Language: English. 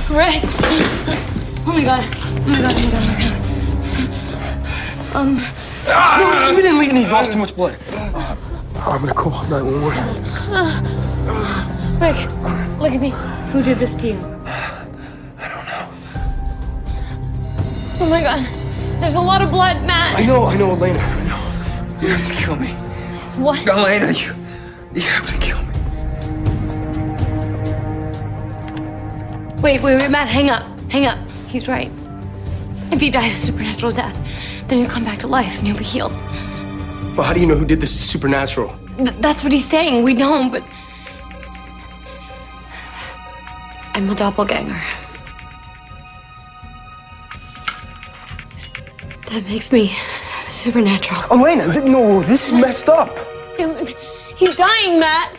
Rick! Oh my god. No, we didn't leave and he's lost too much blood. I'm gonna call 911. Rick, look at me. Who did this to you? I don't know. Oh my god. There's a lot of blood, Matt. I know, Elena. I know. You have to kill me. What? Elena, you have to kill me. Wait, Matt, hang up. He's right. If he dies a supernatural death, then he'll come back to life and he'll be healed. Well, how do you know who did this supernatural? That's what he's saying. We don't, but... I'm a doppelganger. That makes me supernatural. Elena, no, this is messed up. He's dying, Matt.